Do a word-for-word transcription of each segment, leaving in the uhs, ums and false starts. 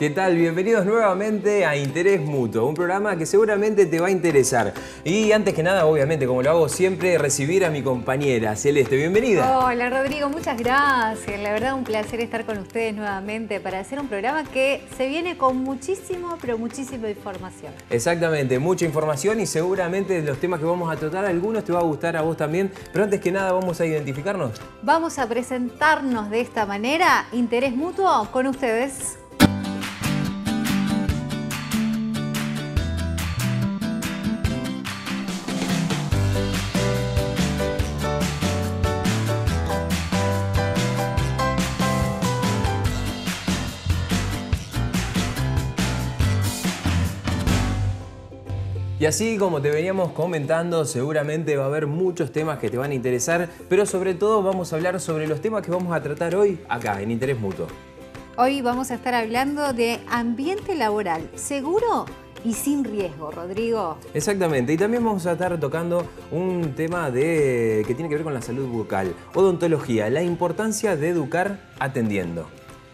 ¿Qué tal? Bienvenidos nuevamente a Interés Mutuo, un programa que seguramente te va a interesar. Y antes que nada, obviamente, como lo hago siempre, recibir a mi compañera Celeste. Bienvenida. Hola Rodrigo, muchas gracias. La verdad, un placer estar con ustedes nuevamente para hacer un programa que se viene con muchísimo, pero muchísima información. Exactamente, mucha información y seguramente de los temas que vamos a tratar, algunos te va a gustar a vos también. Pero antes que nada, vamos a identificarnos. Vamos a presentarnos de esta manera, Interés Mutuo, con ustedes. Y así como te veníamos comentando, seguramente va a haber muchos temas que te van a interesar, pero sobre todo vamos a hablar sobre los temas que vamos a tratar hoy acá en Interés Mutuo. Hoy vamos a estar hablando de ambiente laboral seguro y sin riesgo, Rodrigo. Exactamente, y también vamos a estar tocando un tema de, que tiene que ver con la salud bucal, odontología, la importancia de educar atendiendo.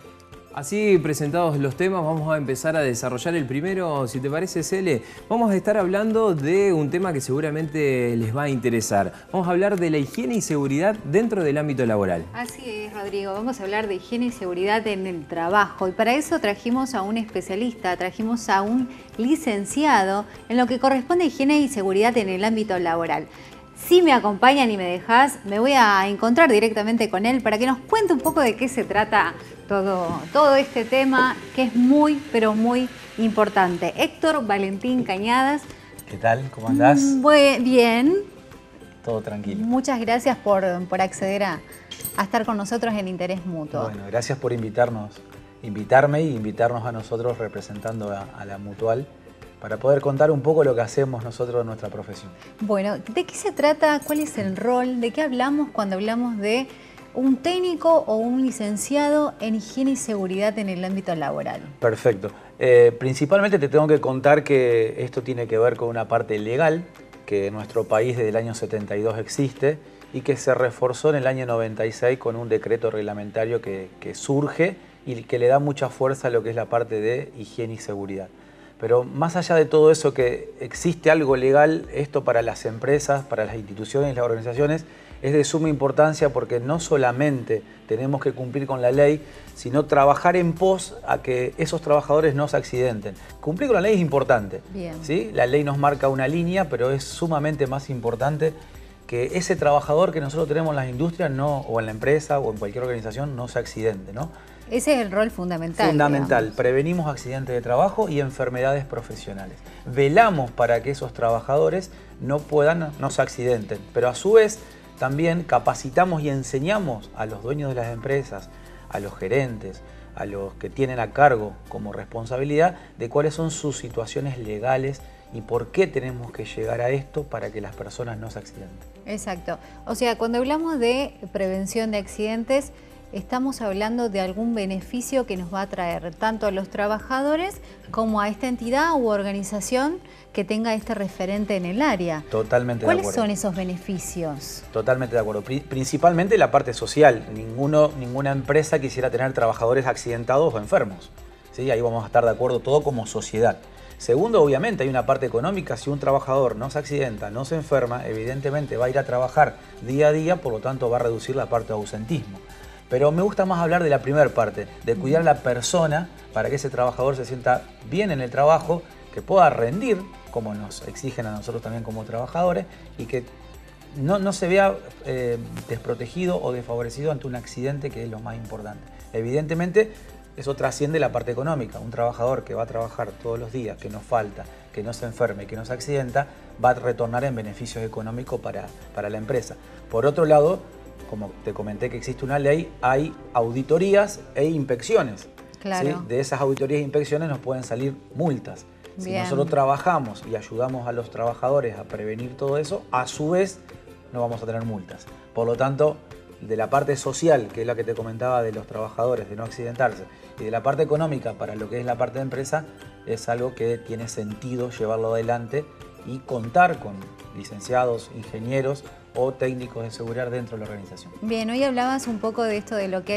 Así presentados los temas, vamos a empezar a desarrollar el primero. Si te parece, Cele, vamos a estar hablando de un tema que seguramente les va a interesar. Vamos a hablar de la higiene y seguridad dentro del ámbito laboral. Así es, Rodrigo. Vamos a hablar de higiene y seguridad en el trabajo. Y para eso trajimos a un especialista, trajimos a un licenciado en lo que corresponde a higiene y seguridad en el ámbito laboral. Si me acompañan y me dejas, me voy a encontrar directamente con él para que nos cuente un poco de qué se trata todo, todo este tema, que es muy, pero muy importante. Héctor Valentín Cañadas. ¿Qué tal? ¿Cómo andás? Muy bien. Todo tranquilo. Muchas gracias por, por acceder a, a estar con nosotros en Interés Mutuo. Bueno, gracias por invitarnos, invitarme y invitarnos a nosotros representando a, a la Mutual, para poder contar un poco lo que hacemos nosotros en nuestra profesión. Bueno, ¿de qué se trata? ¿Cuál es el rol? ¿De qué hablamos cuando hablamos de un técnico o un licenciado en higiene y seguridad en el ámbito laboral? Perfecto. Eh, principalmente te tengo que contar que esto tiene que ver con una parte legal que en nuestro país desde el año setenta y dos existe y que se reforzó en el año noventa y seis con un decreto reglamentario que, que surge y que le da mucha fuerza a lo que es la parte de higiene y seguridad. Pero más allá de todo eso, que existe algo legal, esto para las empresas, para las instituciones y las organizaciones, es de suma importancia porque no solamente tenemos que cumplir con la ley, sino trabajar en pos a que esos trabajadores no se accidenten. Cumplir con la ley es importante, Bien. ¿sí? La ley nos marca una línea, pero es sumamente más importante que ese trabajador que nosotros tenemos en las industrias no, o en la empresa o en cualquier organización no se accidente, ¿no? Ese es el rol fundamental. Fundamental. Digamos. Prevenimos accidentes de trabajo y enfermedades profesionales. Velamos para que esos trabajadores no puedan, no se accidenten, pero a su vez también capacitamos y enseñamos a los dueños de las empresas, a los gerentes, a los que tienen a cargo como responsabilidad de cuáles son sus situaciones legales y por qué tenemos que llegar a esto para que las personas no se accidenten. Exacto. O sea, cuando hablamos de prevención de accidentes, estamos hablando de algún beneficio que nos va a traer tanto a los trabajadores como a esta entidad u organización que tenga este referente en el área. Totalmente de ¿Cuáles acuerdo. son esos beneficios? Totalmente de acuerdo. Pri- Principalmente la parte social. Ninguno, ninguna empresa quisiera tener trabajadores accidentados o enfermos, ¿sí? Ahí vamos a estar de acuerdo todo como sociedad. Segundo, obviamente hay una parte económica. Si un trabajador no se accidenta, no se enferma, evidentemente va a ir a trabajar día a día, por lo tanto va a reducir la parte de ausentismo. Pero me gusta más hablar de la primera parte, de cuidar a la persona para que ese trabajador se sienta bien en el trabajo, que pueda rendir, como nos exigen a nosotros también como trabajadores, y que no, no se vea eh, desprotegido o desfavorecido ante un accidente, que es lo más importante. Evidentemente, eso trasciende la parte económica. Un trabajador que va a trabajar todos los días, que no falta, que no se enferme, que no se accidenta, va a retornar en beneficios económicos para, para la empresa. Por otro lado, como te comenté que existe una ley, hay auditorías e inspecciones. Claro. ¿Sí? De esas auditorías e inspecciones nos pueden salir multas. Si Bien. nosotros trabajamos y ayudamos a los trabajadores a prevenir todo eso, a su vez no vamos a tener multas. Por lo tanto, de la parte social, que es la que te comentaba de los trabajadores, de no accidentarse, y de la parte económica para lo que es la parte de empresa, es algo que tiene sentido llevarlo adelante y contar con licenciados, ingenieros o técnicos de seguridad dentro de la organización. Bien, hoy hablabas un poco de esto de lo que es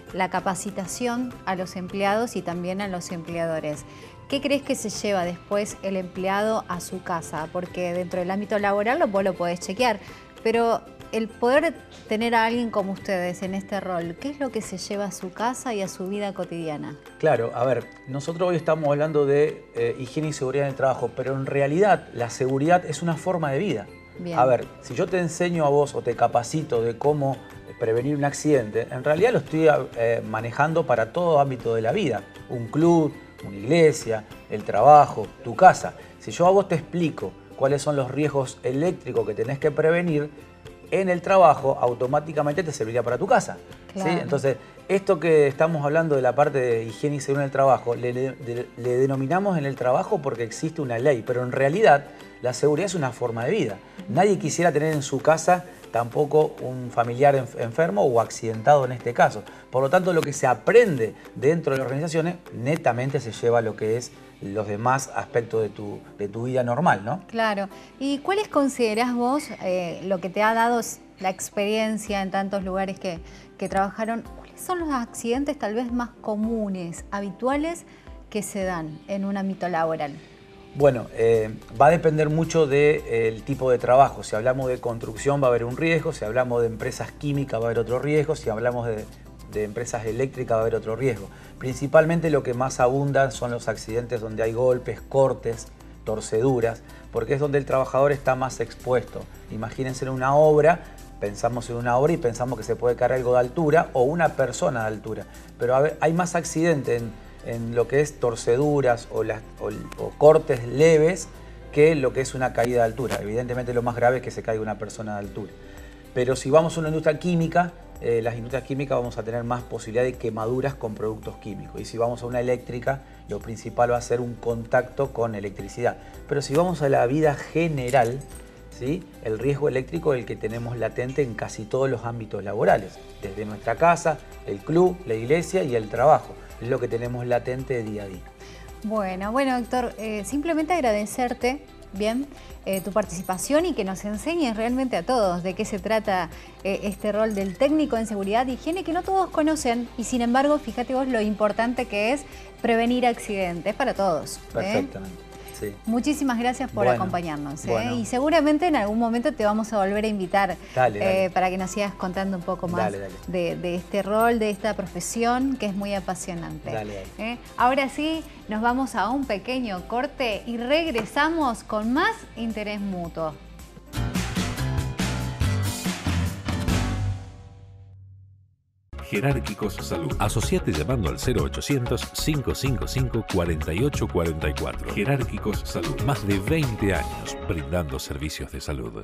la capacitación a los empleados y también a los empleadores. ¿Qué crees que se lleva después el empleado a su casa? Porque dentro del ámbito laboral vos lo podés chequear, pero el poder tener a alguien como ustedes en este rol, ¿qué es lo que se lleva a su casa y a su vida cotidiana? Claro, a ver, nosotros hoy estamos hablando de eh, higiene y seguridad en el trabajo, pero en realidad la seguridad es una forma de vida. Bien. A ver, si yo te enseño a vos o te capacito de cómo prevenir un accidente, en realidad lo estoy eh, manejando para todo ámbito de la vida. Un club, una iglesia, el trabajo, tu casa. Si yo a vos te explico cuáles son los riesgos eléctricos que tenés que prevenir en el trabajo, automáticamente te serviría para tu casa. Claro. ¿Sí? Entonces, esto que estamos hablando de la parte de higiene y seguridad en el trabajo, le, le, le denominamos en el trabajo porque existe una ley, pero en realidad la seguridad es una forma de vida. Nadie quisiera tener en su casa tampoco un familiar enfermo o accidentado en este caso. Por lo tanto, lo que se aprende dentro de las organizaciones netamente se lleva a lo que es los demás aspectos de tu, de tu vida normal, ¿no? Claro. ¿Y cuáles considerás vos eh, lo que te ha dado la experiencia en tantos lugares que, que trabajaron? ¿Cuáles son los accidentes tal vez más comunes, habituales, que se dan en un ámbito laboral? Bueno, eh, va a depender mucho del eh, tipo de trabajo. Si hablamos de construcción va a haber un riesgo, si hablamos de empresas químicas va a haber otro riesgo, si hablamos de, de empresas eléctricas va a haber otro riesgo. Principalmente lo que más abunda son los accidentes donde hay golpes, cortes, torceduras, porque es donde el trabajador está más expuesto. Imagínense en una obra, pensamos en una obra y pensamos que se puede caer algo de altura o una persona de altura, pero a ver, hay más accidentes en en lo que es torceduras o, las, o, o cortes leves que lo que es una caída de altura. Evidentemente lo más grave es que se caiga una persona de altura. Pero si vamos a una industria química, eh, las industrias químicas vamos a tener más posibilidad de quemaduras con productos químicos. Y si vamos a una eléctrica, lo principal va a ser un contacto con electricidad. Pero si vamos a la vida general, ¿sí?, el riesgo eléctrico es el que tenemos latente en casi todos los ámbitos laborales. Desde nuestra casa, el club, la iglesia y el trabajo. Es lo que tenemos latente día a día. Bueno, bueno, Héctor, eh, simplemente agradecerte, bien, eh, tu participación y que nos enseñes realmente a todos de qué se trata eh, este rol del técnico en seguridad y higiene que no todos conocen y sin embargo, fíjate vos lo importante que es prevenir accidentes para todos. Perfectamente. ¿eh? Sí. Muchísimas gracias por bueno, acompañarnos. ¿eh? Bueno. Y seguramente en algún momento te vamos a volver a invitar dale, dale. Eh, para que nos sigas contando un poco más dale, dale. De, de este rol, de esta profesión que es muy apasionante. Dale, dale. ¿eh? Ahora sí, nos vamos a un pequeño corte y regresamos con más interés mutuo. Jerárquicos Salud. Asociate llamando al cero ochocientos, cinco cinco cinco, cuatro ocho cuatro cuatro. Jerárquicos Salud. Más de veinte años brindando servicios de salud.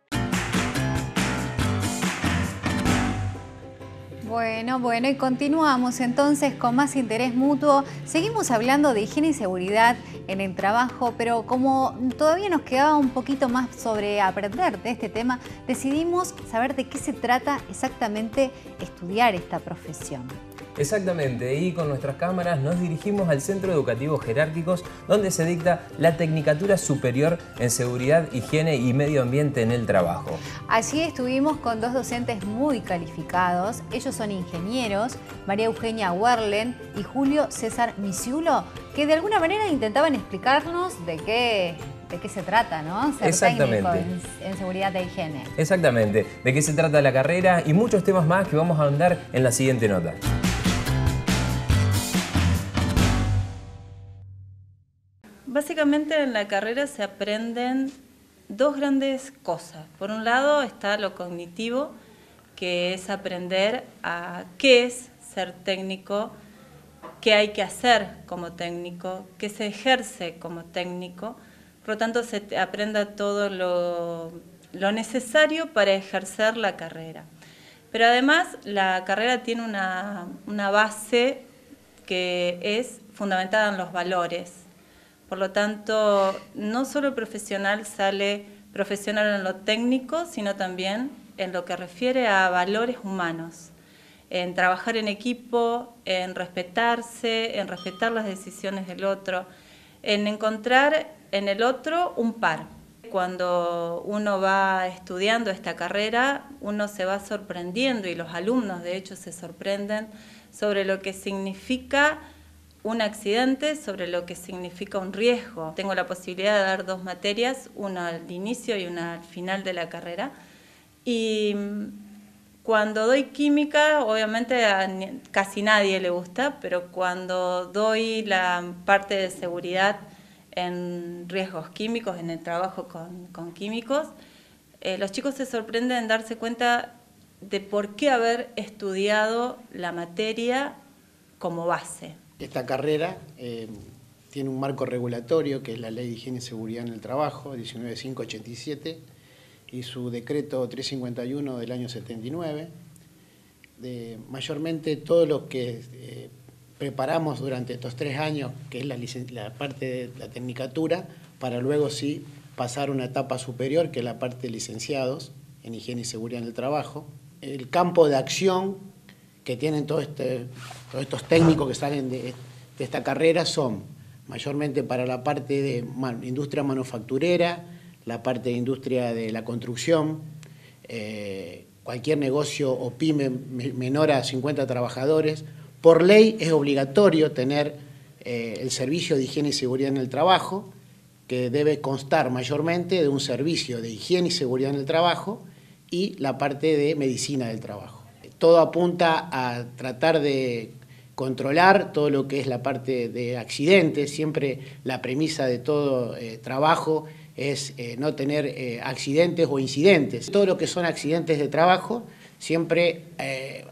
Bueno, bueno, y continuamos entonces con más interés mutuo. Seguimos hablando de higiene y seguridad en el trabajo, pero como todavía nos quedaba un poquito más sobre aprender de este tema, decidimos saber de qué se trata exactamente estudiar esta profesión. Exactamente, y con nuestras cámaras nos dirigimos al Centro Educativo Jerárquicos, donde se dicta la Tecnicatura Superior en Seguridad, Higiene y Medio Ambiente en el Trabajo. Allí estuvimos con dos docentes muy calificados. Ellos son ingenieros, María Eugenia Werlen y Julio César Misiulo, que de alguna manera intentaban explicarnos de qué, de qué se trata, ¿no? Ser Exactamente. técnico en, en seguridad e higiene. Exactamente, de qué se trata la carrera y muchos temas más que vamos a ahondar en la siguiente nota. Básicamente en la carrera se aprenden dos grandes cosas. Por un lado está lo cognitivo, que es aprender a qué es ser técnico, qué hay que hacer como técnico, qué se ejerce como técnico. Por lo tanto, se aprenda todo lo, lo necesario para ejercer la carrera. Pero además la carrera tiene una, una base que es fundamentada en los valores. Por lo tanto, no solo el profesional sale profesional en lo técnico, sino también en lo que refiere a valores humanos, en trabajar en equipo, en respetarse, en respetar las decisiones del otro, en encontrar en el otro un par. Cuando uno va estudiando esta carrera, uno se va sorprendiendo y los alumnos de hecho se sorprenden sobre lo que significa un accidente, sobre lo que significa un riesgo. Tengo la posibilidad de dar dos materias, una al inicio y una al final de la carrera. Y cuando doy química, obviamente a casi nadie le gusta, pero cuando doy la parte de seguridad en riesgos químicos, en el trabajo con, con químicos, eh, los chicos se sorprenden en darse cuenta de por qué haber estudiado la materia como base. Esta carrera eh, tiene un marco regulatorio que es la Ley de Higiene y Seguridad en el Trabajo, diecinueve mil quinientos ochenta y siete, y su decreto trescientos cincuenta y uno del año setenta y nueve. De, mayormente todo lo que eh, preparamos durante estos tres años, que es la, la parte de la tecnicatura, para luego sí pasar a una etapa superior, que es la parte de licenciados en Higiene y Seguridad en el Trabajo. El campo de acción que tienen todo este, todos estos técnicos que salen de, de esta carrera son mayormente para la parte de man, industria manufacturera, la parte de industria de la construcción, eh, cualquier negocio o pyme menor a cincuenta trabajadores. Por ley es obligatorio tener eh, el servicio de higiene y seguridad en el trabajo, que debe constar mayormente de un servicio de higiene y seguridad en el trabajo y la parte de medicina del trabajo. Todo apunta a tratar de controlar todo lo que es la parte de accidentes. Siempre la premisa de todo eh, trabajo es eh, no tener eh, accidentes o incidentes. Todo lo que son accidentes de trabajo siempre eh,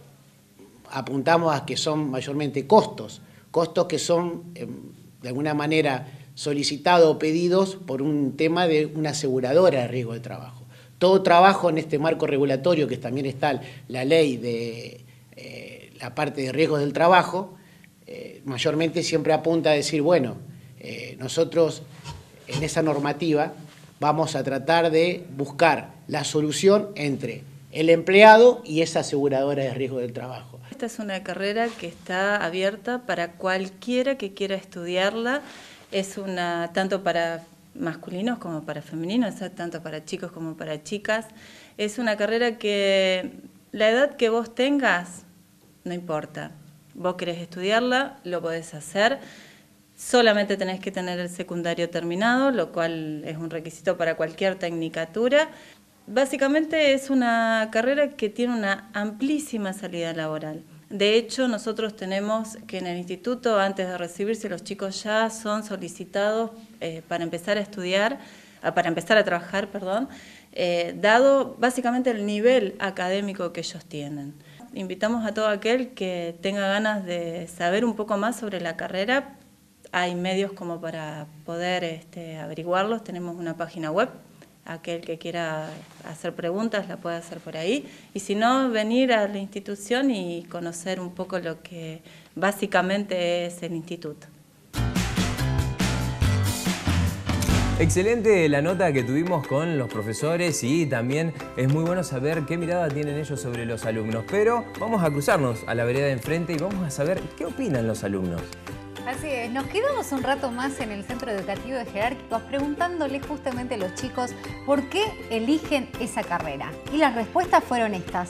apuntamos a que son mayormente costos, costos que son eh, de alguna manera solicitados o pedidos por un tema de una aseguradora de riesgo de trabajo. Todo trabajo en este marco regulatorio, que también está la ley de eh, la parte de riesgos del trabajo, eh, mayormente siempre apunta a decir, bueno, eh, nosotros en esa normativa vamos a tratar de buscar la solución entre el empleado y esa aseguradora de riesgo del trabajo. Esta es una carrera que está abierta para cualquiera que quiera estudiarla. Es una tanto para masculinos como para femeninos, tanto para chicos como para chicas. Es una carrera que la edad que vos tengas, no importa. Vos querés estudiarla, lo podés hacer. Solamente tenés que tener el secundario terminado, lo cual es un requisito para cualquier tecnicatura. Básicamente es una carrera que tiene una amplísima salida laboral. De hecho, nosotros tenemos que en el instituto, antes de recibirse, los chicos ya son solicitados eh, para empezar a estudiar, para empezar a trabajar, perdón, eh, dado básicamente el nivel académico que ellos tienen. Invitamos a todo aquel que tenga ganas de saber un poco más sobre la carrera. Hay medios como para poder este, averiguarlos. Tenemos una página web. Aquel que quiera hacer preguntas la puede hacer por ahí. Y si no, venir a la institución y conocer un poco lo que básicamente es el instituto. Excelente la nota que tuvimos con los profesores y también es muy bueno saber qué mirada tienen ellos sobre los alumnos. Pero vamos a cruzarnos a la vereda de enfrente y vamos a saber qué opinan los alumnos. Así es, nos quedamos un rato más en el Centro Educativo de Jerárquicos preguntándole justamente a los chicos por qué eligen esa carrera. Y las respuestas fueron estas.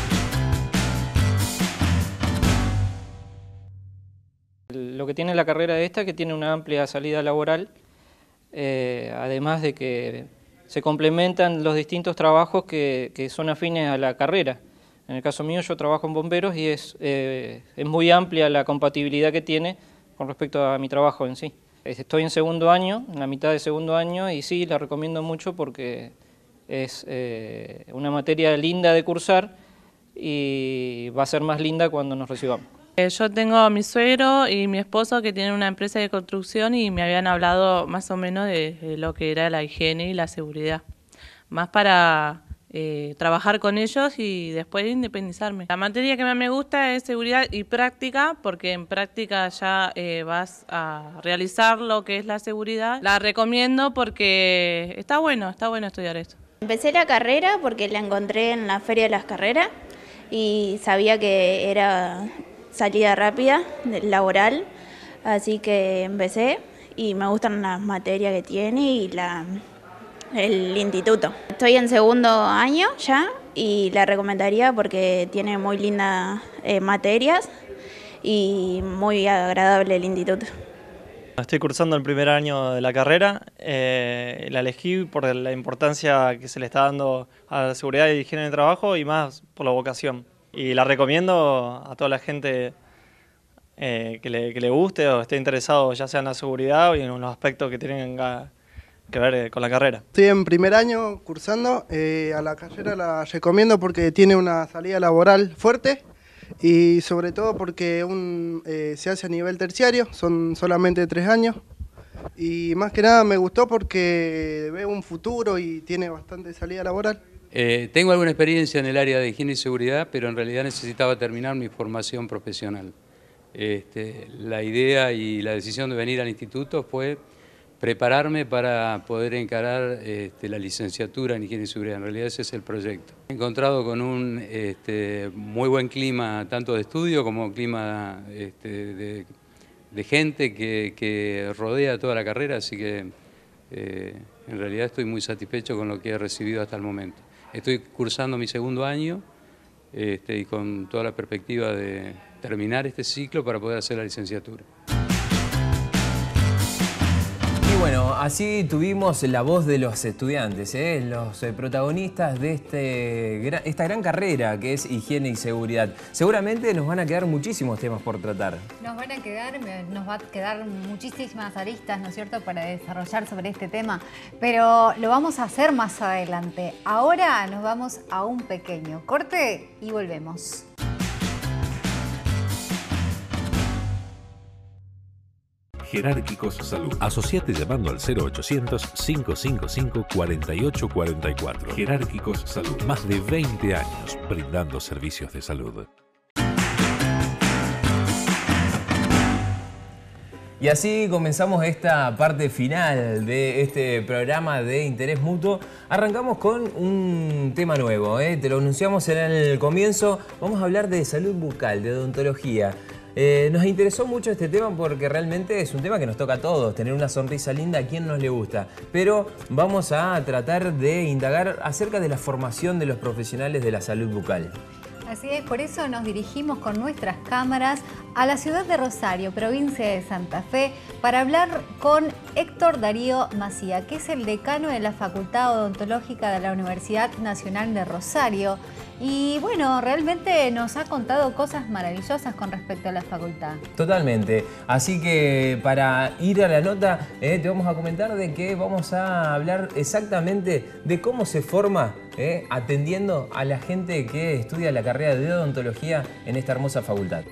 Lo que tiene la carrera esta, que tiene una amplia salida laboral, eh, además de que se complementan los distintos trabajos que, que son afines a la carrera. En el caso mío yo trabajo en bomberos y es, eh, es muy amplia la compatibilidad que tiene con respecto a mi trabajo en sí. Estoy en segundo año, en la mitad de segundo año, y sí, la recomiendo mucho porque es eh, una materia linda de cursar y va a ser más linda cuando nos recibamos. Yo tengo a mi suegro y mi esposo que tienen una empresa de construcción y me habían hablado más o menos de, de lo que era la higiene y la seguridad, más para Eh, trabajar con ellos y después independizarme. La materia que más me gusta es seguridad y práctica, porque en práctica ya eh, vas a realizar lo que es la seguridad. La recomiendo porque está bueno, está bueno estudiar esto. Empecé la carrera porque la encontré en la Feria de las Carreras y sabía que era salida rápida, laboral, así que empecé y me gustan las materias que tiene y la... el instituto. Estoy en segundo año ya y la recomendaría porque tiene muy lindas eh, materias y muy agradable el instituto. Estoy cursando el primer año de la carrera, eh, la elegí por la importancia que se le está dando a la seguridad y higiene de trabajo y más por la vocación. Y la recomiendo a toda la gente eh, que, le, que le guste o esté interesado ya sea en la seguridad o en los aspectos que tienen que ver con la carrera. Estoy en primer año cursando, eh, a la carrera la recomiendo porque tiene una salida laboral fuerte. Y sobre todo porque un, eh, se hace a nivel terciario, son solamente tres años. Y más que nada me gustó porque veo un futuro y tiene bastante salida laboral. Eh, tengo alguna experiencia en el área de higiene y seguridad, pero en realidad necesitaba terminar mi formación profesional. Este, la idea y la decisión de venir al instituto fue prepararme para poder encarar este, la licenciatura en higiene y seguridad. En realidad ese es el proyecto. He encontrado con un este, muy buen clima, tanto de estudio como clima este, de, de gente que, que rodea toda la carrera, así que eh, en realidad estoy muy satisfecho con lo que he recibido hasta el momento. Estoy cursando mi segundo año este, y con toda la perspectiva de terminar este ciclo para poder hacer la licenciatura. Bueno, así tuvimos la voz de los estudiantes, ¿eh? los eh, protagonistas de este, esta gran carrera que es higiene y seguridad. Seguramente nos van a quedar muchísimos temas por tratar. Nos van a quedar, nos va a quedar muchísimas aristas, ¿no es cierto?, para desarrollar sobre este tema, pero lo vamos a hacer más adelante. Ahora nos vamos a un pequeño corte y volvemos. Jerárquicos Salud. Asociate llamando al cero ochocientos, cinco cinco cinco, cuatro ocho cuatro cuatro. Jerárquicos Salud. Más de veinte años brindando servicios de salud. Y así comenzamos esta parte final de este programa de Interés Mutuo. Arrancamos con un tema nuevo, ¿eh? Te lo anunciamos en el comienzo. Vamos a hablar de salud bucal, de odontología. Eh, nos interesó mucho este tema porque realmente es un tema que nos toca a todos, tener una sonrisa linda, a quien no le gusta. Pero vamos a tratar de indagar acerca de la formación de los profesionales de la salud bucal. Así es, por eso nos dirigimos con nuestras cámaras a la ciudad de Rosario, provincia de Santa Fe, para hablar con Héctor Darío Macía, que es el decano de la Facultad Odontológica de la Universidad Nacional de Rosario. Y bueno, realmente nos ha contado cosas maravillosas con respecto a la facultad. Totalmente. Así que para ir a la nota, eh, te vamos a comentar de que vamos a hablar exactamente de cómo se forma eh, atendiendo a la gente que estudia la carrera de odontología en esta hermosa facultad.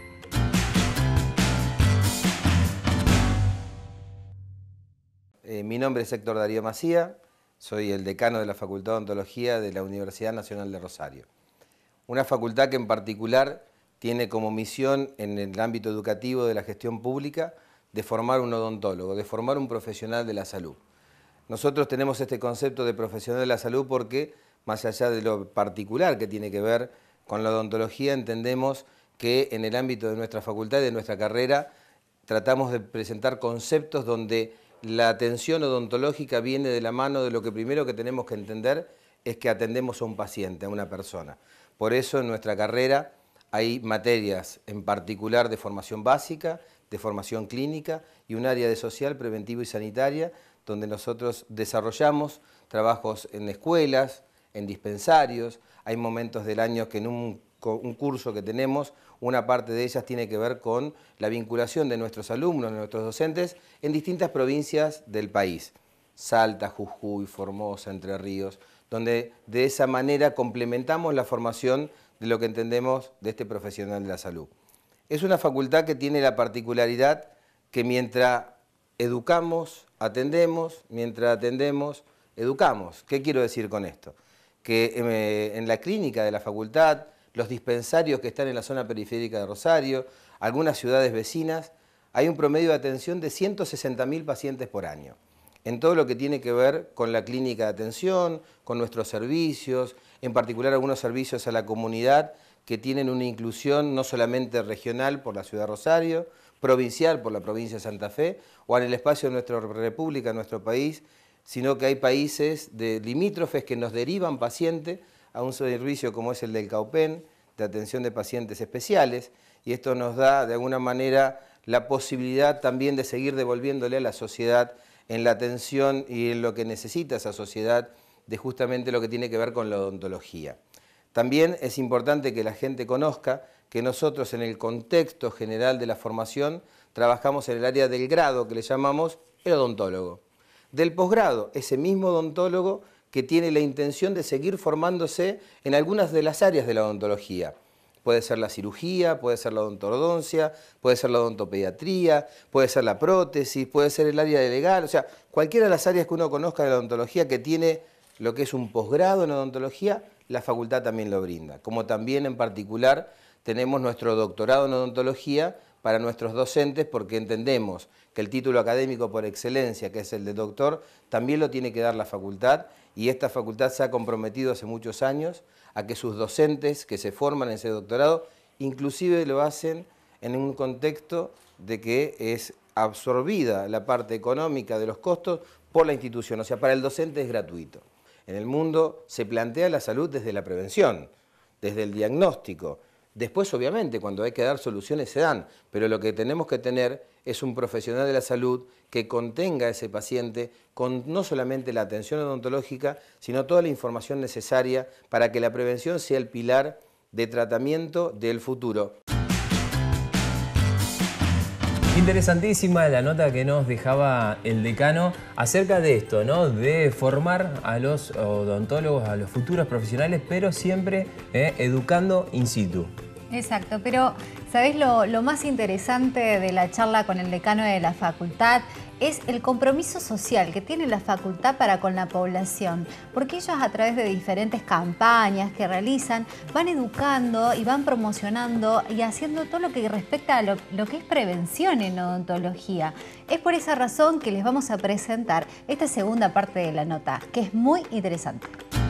Eh, mi nombre es Héctor Darío Macía, soy el decano de la Facultad de Odontología de la Universidad Nacional de Rosario. Una facultad que en particular tiene como misión en el ámbito educativo de la gestión pública de formar un odontólogo, de formar un profesional de la salud. Nosotros tenemos este concepto de profesional de la salud porque, más allá de lo particular que tiene que ver con la odontología, entendemos que en el ámbito de nuestra facultad y de nuestra carrera tratamos de presentar conceptos donde la atención odontológica viene de la mano de lo que primero que tenemos que entender es que atendemos a un paciente, a una persona. Por eso en nuestra carrera hay materias en particular de formación básica, de formación clínica y un área de social, preventiva y sanitaria, donde nosotros desarrollamos trabajos en escuelas, en dispensarios. Hay momentos del año que en un, un curso que tenemos, una parte de ellas tiene que ver con la vinculación de nuestros alumnos, de nuestros docentes, en distintas provincias del país. Salta, Jujuy, Formosa, Entre Ríos, donde de esa manera complementamos la formación de lo que entendemos de este profesional de la salud. Es una facultad que tiene la particularidad que mientras educamos, atendemos, mientras atendemos, educamos. ¿Qué quiero decir con esto? Que eh, en la clínica de la facultad, los dispensarios que están en la zona periférica de Rosario, algunas ciudades vecinas, hay un promedio de atención de ciento sesenta mil pacientes por año. En todo lo que tiene que ver con la clínica de atención, con nuestros servicios, en particular algunos servicios a la comunidad que tienen una inclusión no solamente regional por la ciudad de Rosario, provincial por la provincia de Santa Fe, o en el espacio de nuestra república, nuestro país, sino que hay países de limítrofes que nos derivan pacientes a un servicio como es el del CAUPEN, de atención de pacientes especiales, y esto nos da de alguna manera la posibilidad también de seguir devolviéndole a la sociedad en la atención y en lo que necesita esa sociedad de justamente lo que tiene que ver con la odontología. También es importante que la gente conozca que nosotros en el contexto general de la formación trabajamos en el área del grado, que le llamamos el odontólogo. Del posgrado, ese mismo odontólogo que tiene la intención de seguir formándose en algunas de las áreas de la odontología. Puede ser la cirugía, puede ser la odontodoncia, puede ser la odontopediatría, puede ser la prótesis, puede ser el área de legal, o sea, cualquiera de las áreas que uno conozca de la odontología que tiene lo que es un posgrado en odontología, la facultad también lo brinda. Como también en particular tenemos nuestro doctorado en odontología para nuestros docentes, porque entendemos que el título académico por excelencia, que es el de doctor, también lo tiene que dar la facultad, y esta facultad se ha comprometido hace muchos años a que sus docentes que se forman en ese doctorado, inclusive lo hacen en un contexto de que es absorbida la parte económica de los costos por la institución, o sea, para el docente es gratuito. En el mundo se plantea la salud desde la prevención, desde el diagnóstico. Después, obviamente, cuando hay que dar soluciones se dan, pero lo que tenemos que tener es un profesional de la salud que contenga a ese paciente con no solamente la atención odontológica, sino toda la información necesaria para que la prevención sea el pilar de tratamiento del futuro. Interesantísima la nota que nos dejaba el decano acerca de esto, ¿no? De formar a los odontólogos, a los futuros profesionales, pero siempre eh, educando in situ. Exacto, pero ¿sabés lo, lo más interesante de la charla con el decano de la facultad? Es el compromiso social que tiene la facultad para con la población, porque ellos a través de diferentes campañas que realizan van educando y van promocionando y haciendo todo lo que respecta a lo, lo que es prevención en odontología. Es por esa razón que les vamos a presentar esta segunda parte de la nota, que es muy interesante.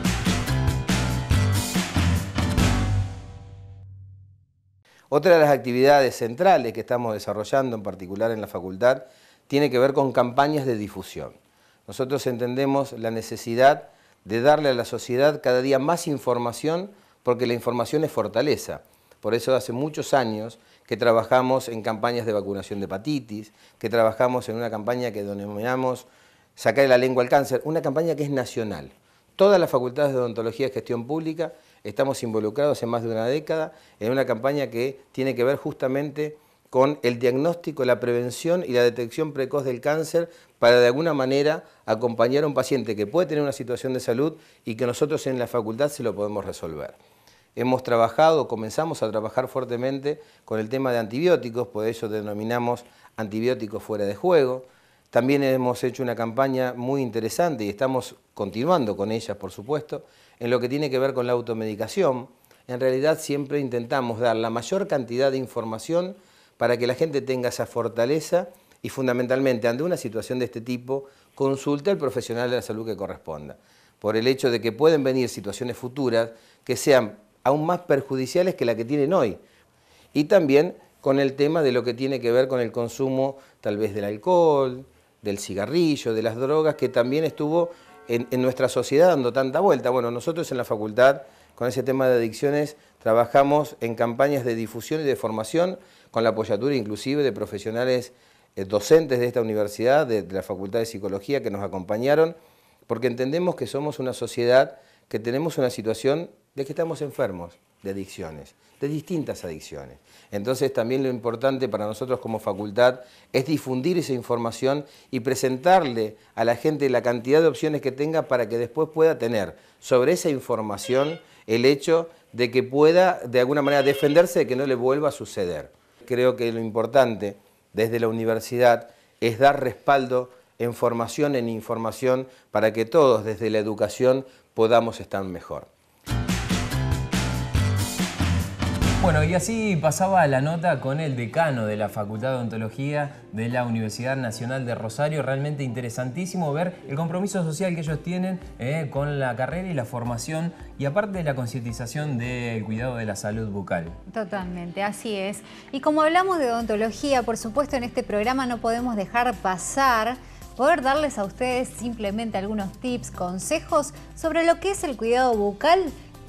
Otra de las actividades centrales que estamos desarrollando, en particular en la facultad, tiene que ver con campañas de difusión. Nosotros entendemos la necesidad de darle a la sociedad cada día más información, porque la información es fortaleza. Por eso hace muchos años que trabajamos en campañas de vacunación de hepatitis, que trabajamos en una campaña que denominamos Sacar la lengua al cáncer, una campaña que es nacional. Todas las facultades de odontología y gestión pública estamos involucrados en más de una década en una campaña que tiene que ver justamente con el diagnóstico, la prevención y la detección precoz del cáncer para de alguna manera acompañar a un paciente que puede tener una situación de salud y que nosotros en la facultad se lo podemos resolver. Hemos trabajado, comenzamos a trabajar fuertemente con el tema de antibióticos, por eso denominamos antibióticos fuera de juego. También hemos hecho una campaña muy interesante y estamos continuando con ella, por supuesto, en lo que tiene que ver con la automedicación. En realidad siempre intentamos dar la mayor cantidad de información para que la gente tenga esa fortaleza y fundamentalmente ante una situación de este tipo consulte al profesional de la salud que corresponda, por el hecho de que pueden venir situaciones futuras que sean aún más perjudiciales que la que tienen hoy. Y también con el tema de lo que tiene que ver con el consumo tal vez del alcohol, del cigarrillo, de las drogas, que también estuvo en, en nuestra sociedad dando tanta vuelta. Bueno, nosotros en la facultad con ese tema de adicciones trabajamos en campañas de difusión y de formación con la apoyatura inclusive de profesionales eh, docentes de esta universidad, de, de la Facultad de Psicología que nos acompañaron, porque entendemos que somos una sociedad que tenemos una situación de que estamos enfermos de adicciones, de distintas adicciones. Entonces también lo importante para nosotros como facultad es difundir esa información y presentarle a la gente la cantidad de opciones que tenga para que después pueda tener sobre esa información el hecho de que pueda de alguna manera defenderse de que no le vuelva a suceder. Creo que lo importante desde la universidad es dar respaldo en formación, en información, para que todos desde la educación podamos estar mejor. Bueno, y así pasaba la nota con el decano de la Facultad de Odontología de la Universidad Nacional de Rosario. Realmente interesantísimo ver el compromiso social que ellos tienen eh, con la carrera y la formación y aparte de la concientización del cuidado de la salud bucal. Totalmente, así es. Y como hablamos de odontología, por supuesto en este programa no podemos dejar pasar poder darles a ustedes simplemente algunos tips, consejos sobre lo que es el cuidado bucal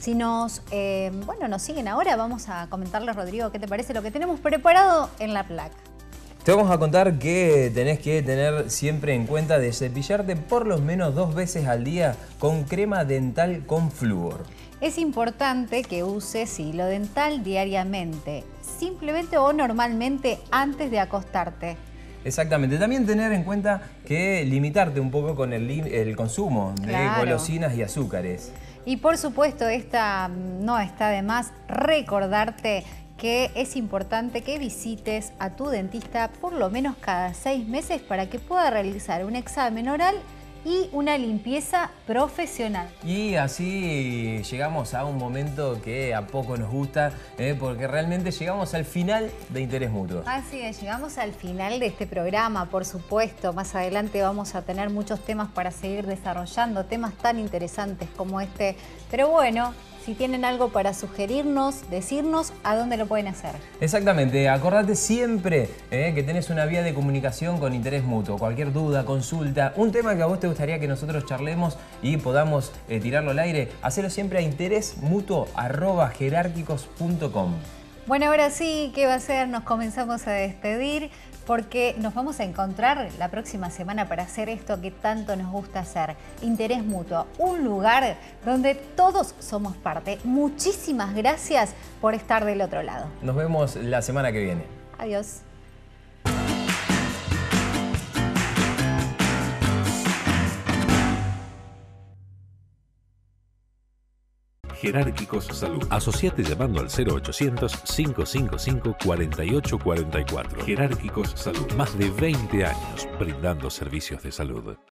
Si nos, eh, bueno, nos siguen ahora, vamos a comentarles, Rodrigo, ¿qué te parece lo que tenemos preparado en la placa? Te vamos a contar que tenés que tener siempre en cuenta de cepillarte por lo menos dos veces al día con crema dental con flúor. Es importante que uses hilo dental diariamente, simplemente o normalmente antes de acostarte. Exactamente. También tener en cuenta que limitarte un poco con el, el consumo de Claro. golosinas y azúcares. Y por supuesto, esta no está de más recordarte que es importante que visites a tu dentista por lo menos cada seis meses para que pueda realizar un examen oral y una limpieza profesional. Y así llegamos a un momento que a poco nos gusta, eh, porque realmente llegamos al final de Interés Mutuo. Así es, llegamos al final de este programa, por supuesto. Más adelante vamos a tener muchos temas para seguir desarrollando, temas tan interesantes como este. Pero bueno, si tienen algo para sugerirnos, decirnos, ¿a dónde lo pueden hacer? Exactamente, acordate siempre eh, que tenés una vía de comunicación con Interés Mutuo. Cualquier duda, consulta, un tema que a vos te gustaría que nosotros charlemos y podamos eh, tirarlo al aire, hacelo siempre a interésmutuo arroba jerárquicos punto com. Bueno, ahora sí, ¿qué va a ser? Nos comenzamos a despedir porque nos vamos a encontrar la próxima semana para hacer esto que tanto nos gusta hacer. Interés Mutuo, un lugar donde todos somos parte. Muchísimas gracias por estar del otro lado. Nos vemos la semana que viene. Adiós. Jerárquicos Salud. Asociate llamando al cero ochocientos, cinco cinco cinco, cuatro ocho cuatro cuatro. Jerárquicos Salud. Más de veinte años brindando servicios de salud.